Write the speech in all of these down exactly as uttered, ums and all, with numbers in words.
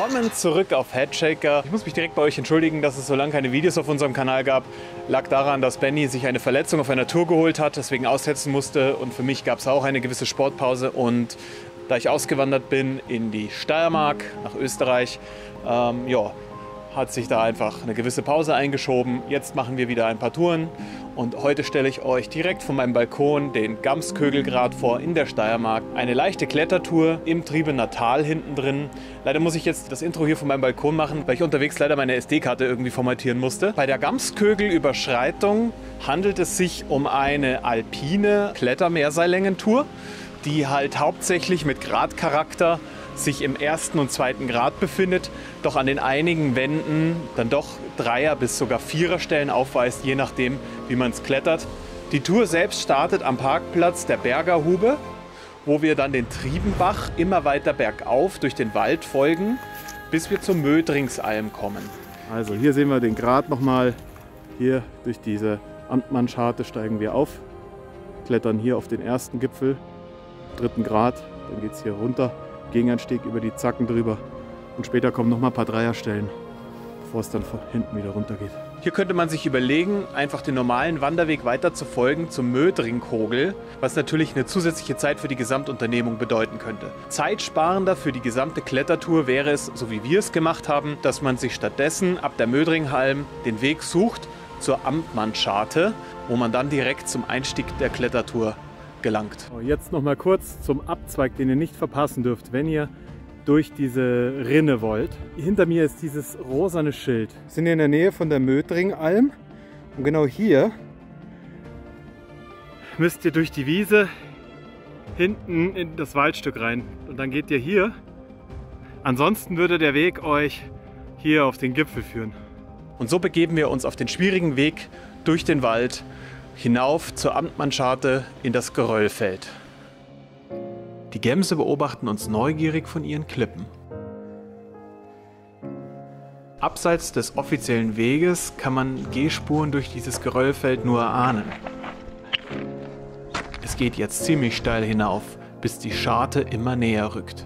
Willkommen zurück auf Headshaker. Ich muss mich direkt bei euch entschuldigen, dass es so lange keine Videos auf unserem Kanal gab. Lag daran, dass Benny sich eine Verletzung auf einer Tour geholt hat, deswegen aussetzen musste. Und für mich gab es auch eine gewisse Sportpause. Und da ich ausgewandert bin in die Steiermark, nach Österreich, ähm, ja, hat sich da einfach eine gewisse Pause eingeschoben. Jetzt machen wir wieder ein paar Touren. Und heute stelle ich euch direkt von meinem Balkon den Gamskögelgrat vor in der Steiermark. Eine leichte Klettertour im Triebener Tal hinten drin. Leider muss ich jetzt das Intro hier von meinem Balkon machen, weil ich unterwegs leider meine S D-Karte irgendwie formatieren musste. Bei der Gamskögelüberschreitung handelt es sich um eine alpine Klettermeerseillängentour, die halt hauptsächlich mit Gratcharakter sich im ersten und zweiten Grad befindet, doch an den einigen Wänden dann doch Dreier- bis sogar Viererstellen aufweist, je nachdem, wie man es klettert. Die Tour selbst startet am Parkplatz der Bergerhube, wo wir dann den Triebenbach immer weiter bergauf durch den Wald folgen, bis wir zur Mödringsalm kommen. Also hier sehen wir den Grat nochmal. Hier durch diese Amtmannscharte steigen wir auf, klettern hier auf den ersten Gipfel, dritten Grad, dann geht es hier runter. Gegenanstieg über die Zacken drüber und später kommen noch mal ein paar Dreierstellen, bevor es dann von hinten wieder runter geht. Hier könnte man sich überlegen, einfach den normalen Wanderweg weiter zu folgen zum Mödringkogel, was natürlich eine zusätzliche Zeit für die Gesamtunternehmung bedeuten könnte. Zeitsparender für die gesamte Klettertour wäre es, so wie wir es gemacht haben, dass man sich stattdessen ab der Mödringhalm den Weg sucht zur Amtmannscharte, wo man dann direkt zum Einstieg der Klettertour gelangt. Jetzt noch mal kurz zum Abzweig, den ihr nicht verpassen dürft, wenn ihr durch diese Rinne wollt. Hinter mir ist dieses rosane Schild. Wir sind hier in der Nähe von der Mödringalm und genau hier müsst ihr durch die Wiese hinten in das Waldstück rein und dann geht ihr hier. Ansonsten würde der Weg euch hier auf den Gipfel führen. Und so begeben wir uns auf den schwierigen Weg durch den Wald hinauf zur Amtmannscharte in das Geröllfeld. Die Gämse beobachten uns neugierig von ihren Klippen. Abseits des offiziellen Weges kann man Gehspuren durch dieses Geröllfeld nur erahnen. Es geht jetzt ziemlich steil hinauf, bis die Scharte immer näher rückt.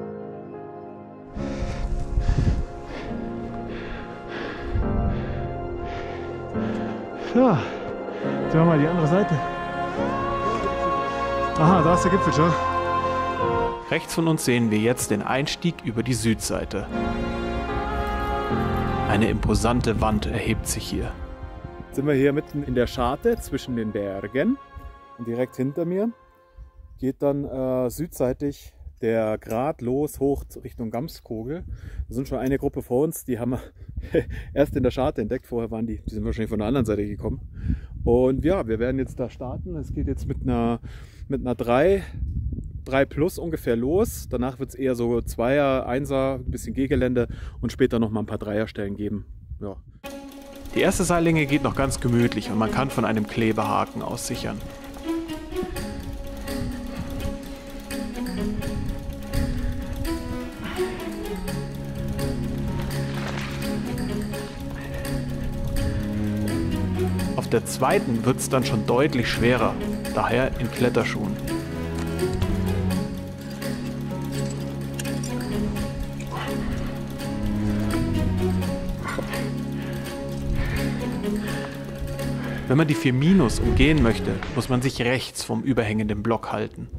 Ja. Sehen wir mal die andere Seite. Aha, da ist der Gipfel schon. Rechts von uns sehen wir jetzt den Einstieg über die Südseite. Eine imposante Wand erhebt sich hier. Jetzt sind wir hier mitten in der Scharte zwischen den Bergen. Und direkt hinter mir geht dann äh, südseitig der Grat los hoch Richtung Gamskogel. Da sind schon eine Gruppe vor uns, die haben wir erst in der Scharte entdeckt. Vorher waren die, die sind wahrscheinlich von der anderen Seite gekommen. Und ja, wir werden jetzt da starten. Es geht jetzt mit einer, mit einer drei, drei plus ungefähr los. Danach wird es eher so Zweier, Einser, ein bisschen Gehgelände und später noch mal ein paar Dreierstellen geben. Ja. Die erste Seillänge geht noch ganz gemütlich und man kann von einem Klebehaken aus sichern. Auf der zweiten wird es dann schon deutlich schwerer, daher in Kletterschuhen. Wenn man die vier Minus umgehen möchte, muss man sich rechts vom überhängenden Block halten.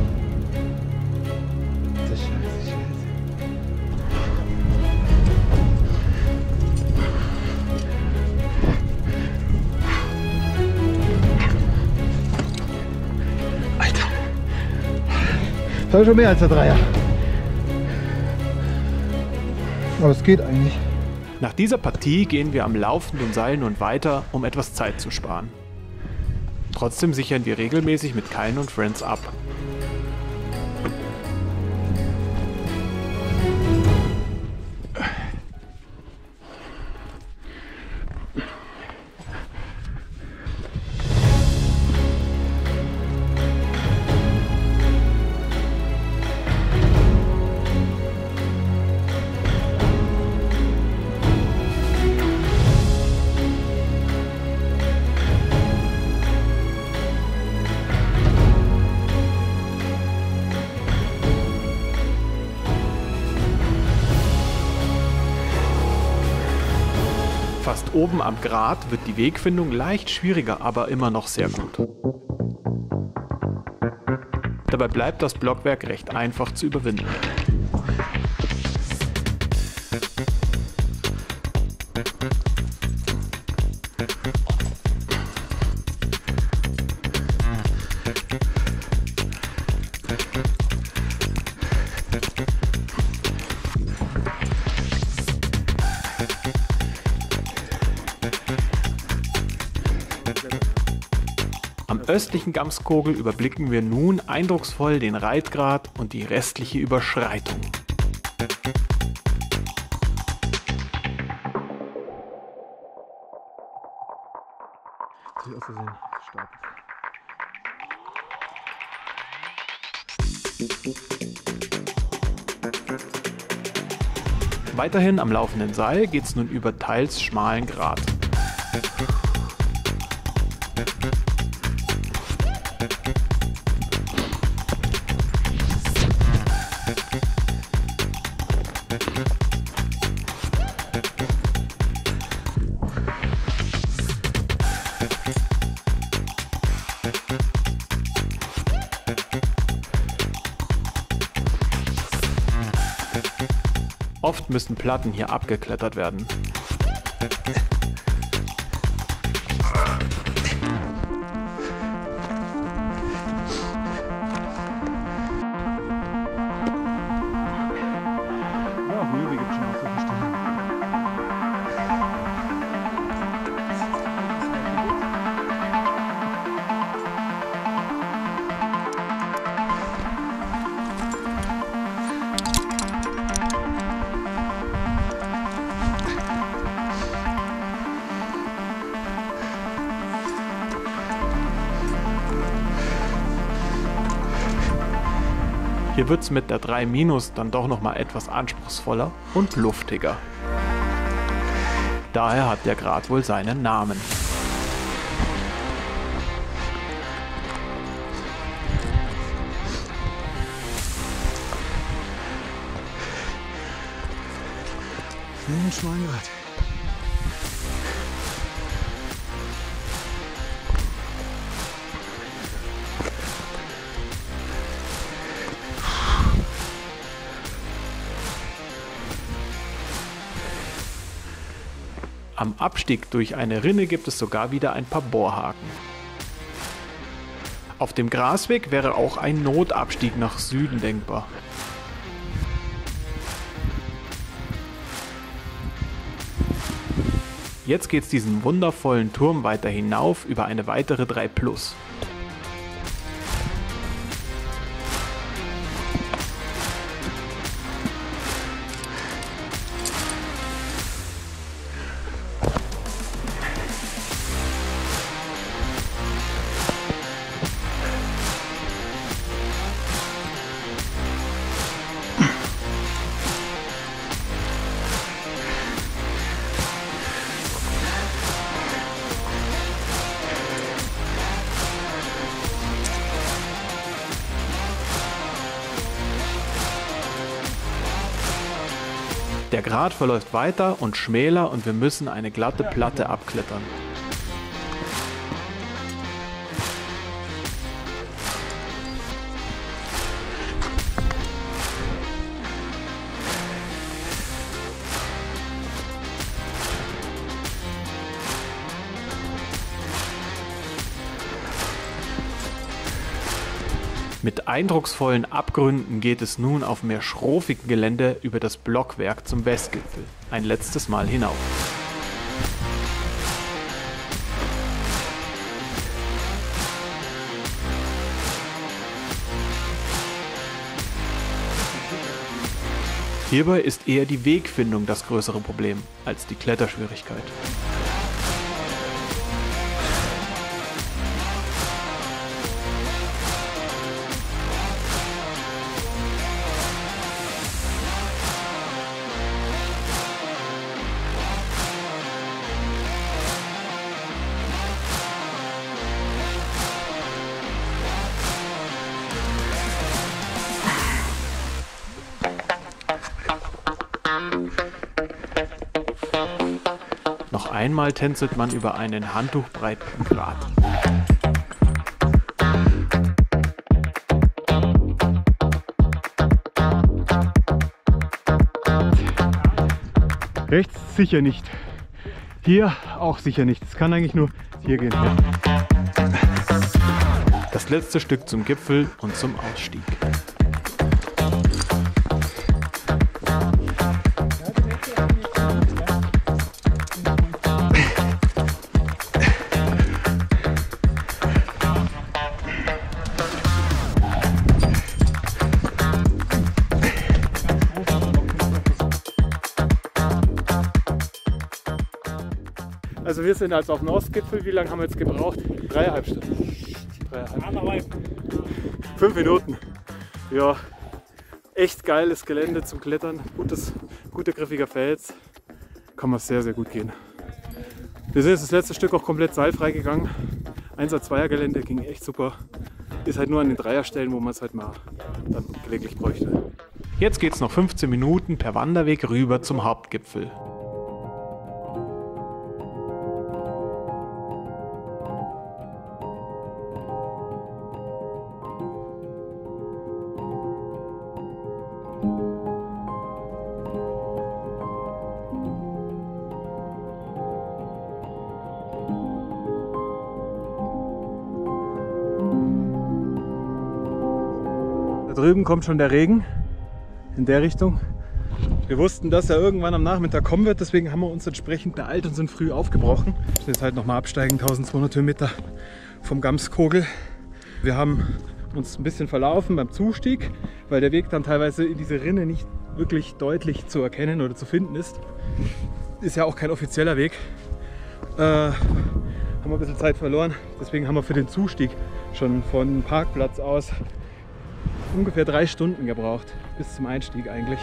Das war schon mehr als der Dreier. Aber es geht eigentlich. Nach dieser Partie gehen wir am laufenden Seil nun weiter, um etwas Zeit zu sparen. Trotzdem sichern wir regelmäßig mit Kain und Friends ab. oben am Grat wird die Wegfindung leicht schwieriger, aber immer noch sehr gut. Dabei bleibt das Blockwerk recht einfach zu überwinden. Am östlichen Gamskogel überblicken wir nun eindrucksvoll den Reitgrat und die restliche Überschreitung. Weiterhin am laufenden Seil geht es nun über teils schmalen Grat. Oft müssen Platten hier abgeklettert werden. Hier wird es mit der drei minus dann doch nochmal etwas anspruchsvoller und luftiger. Daher hat der Grat wohl seinen Namen. Ein schmalen Grat. Am Abstieg durch eine Rinne gibt es sogar wieder ein paar Bohrhaken. Auf dem Grasweg wäre auch ein Notabstieg nach Süden denkbar. Jetzt geht es diesen wundervollen Turm weiter hinauf über eine weitere drei plus. Der Grat verläuft weiter und schmäler und wir müssen eine glatte Platte abklettern. Mit eindrucksvollen Abgründen geht es nun auf mehr schrofigem Gelände über das Blockwerk zum Westgipfel. Ein letztes Mal hinauf. Hierbei ist eher die Wegfindung das größere Problem als die Kletterschwierigkeit. einmal tänzelt man über einen handtuchbreiten Grat. Rechts sicher nicht. Hier auch sicher nicht. Es kann eigentlich nur hier gehen. Ja. Das letzte Stück zum Gipfel und zum Ausstieg. Also wir sind jetzt auf dem Ostgipfel. Wie lange haben wir jetzt gebraucht? Dreieinhalb Stunden. Dreieinhalb. Fünf Minuten. Ja, echt geiles Gelände zum Klettern. Gutes, guter griffiger Fels. Kann man sehr, sehr gut gehen. Wir sind jetzt das letzte Stück auch komplett seilfrei gegangen. Einser-Zweier-Gelände ging echt super. Ist halt nur an den Dreierstellen, wo man es halt mal dann gelegentlich bräuchte. Jetzt geht's noch fünfzehn Minuten per Wanderweg rüber zum Hauptgipfel. Da drüben kommt schon der Regen in der Richtung. Wir wussten, dass er irgendwann am Nachmittag kommen wird, deswegen haben wir uns entsprechend beeilt und sind früh aufgebrochen. Wir müssen jetzt halt nochmal absteigen, eintausendzweihundert Höhenmeter vom Gamskogel. Wir haben uns ein bisschen verlaufen beim Zustieg, weil der Weg dann teilweise in diese Rinne nicht wirklich deutlich zu erkennen oder zu finden ist. Ist ja auch kein offizieller Weg. Äh, haben wir ein bisschen Zeit verloren, deswegen haben wir für den Zustieg schon von Parkplatz aus ungefähr drei Stunden gebraucht, bis zum Einstieg eigentlich.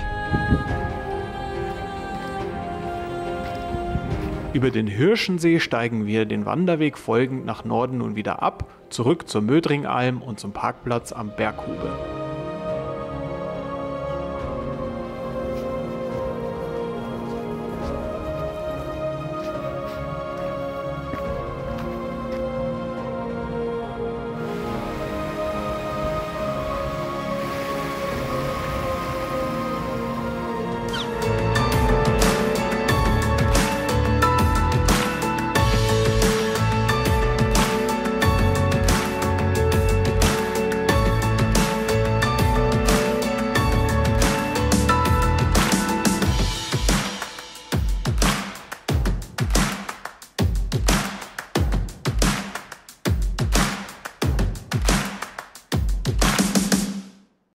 Über den Hirschensee steigen wir den Wanderweg folgend nach Norden nun wieder ab, zurück zur Mödringalm und zum Parkplatz am Berghube.